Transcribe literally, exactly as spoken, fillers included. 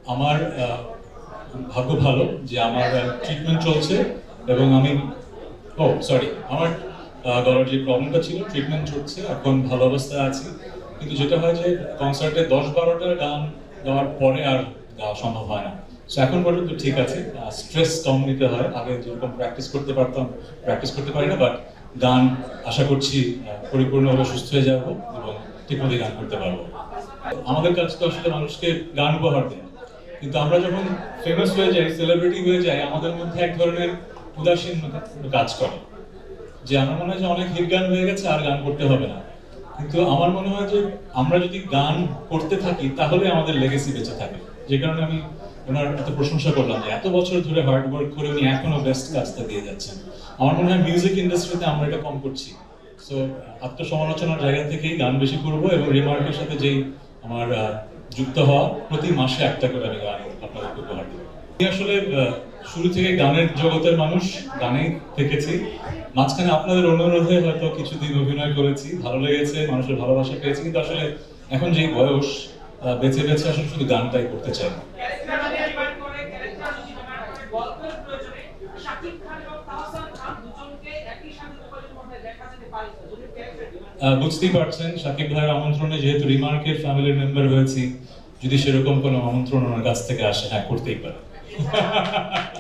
আমার ভাগ্য ভালো যে আমার ট্রিটমেন্ট চলছে এবং আমি ও সরি আমার গলার যে প্রবলেমটা ছিল ট্রিটমেন্ট চলছে, এখন ভালো অবস্থায় আছি। কিন্তু যেটা হয় যে কনসার্টে দশ বারোটা গান গাওয়ার পরে আর গাওয়া সম্ভব হয় না। সো এখন পর্যন্ত ঠিক আছে, স্ট্রেস কম নিতে হয়। আগে যেরকম প্র্যাকটিস করতে পারতাম প্র্যাকটিস করতে পারি না, বাট গান আশা করছি পরিপূর্ণভাবে সুস্থ হয়ে যাব এবং ঠিকমতো গান করতে পারবো। আমাদের কাছে তো আসলে মানুষকে গান উপহার দেয়, কিন্তু আমরা যখন ফেমাস হয়ে যাই, সেলিব্রিটি হয়ে যাই, আমাদের মধ্যে এক ধরনের উদাসীন কাজ করে যে আমার মনে হয় যে অনেক হিট গান হয়ে গেছে, আর গান করতে হবে না। কিন্তু আমার মনে হয় যে আমরা যদি গান করতে থাকি তাহলে আমাদের লেগেসি বেঁচে থাকে। যে কারণে আমি ওনার এত প্রশংসা করলাম যে এত বছর ধরে হার্ড ওয়ার্ক করে উনি এখনো বেস্ট কাজটা দিয়ে যাচ্ছেন। আমার মনে হয় মিউজিক ইন্ডাস্ট্রিতে আমরা এটা কম করছি। সো আত্মসমালোচনার জায়গা থেকেই গান বেশি করবো এবং রিমার্কের সাথে যেই আমার যুক্ত হওয়া, প্রতি মাসে একটা করে আমি গান আপনাদেরকে উপহার দেবো। আমি আসলে শুরু থেকে গানের জগতের মানুষ, গানেই থেকেছি। মাঝখানে আপনাদের অনুরোধে হয়তো কিছুদিন অভিনয় করেছি, ভালো লেগেছে, মানুষের ভালোবাসা পেয়েছি, কিন্তু আসলে এখন যে বয়স, বেছে বেছে আসলে শুধু গানটাই করতে চাই। বুঝতেই পারছেন শাকিব ভাইয়ের আমন্ত্রণে যেহেতু রিমার্কের ফ্যামিলির মেম্বার হয়েছি, যদি সেরকম কোনো আমন্ত্রণ ওনার কাছ থেকে আসে, হ্যাঁ করতেই পারে।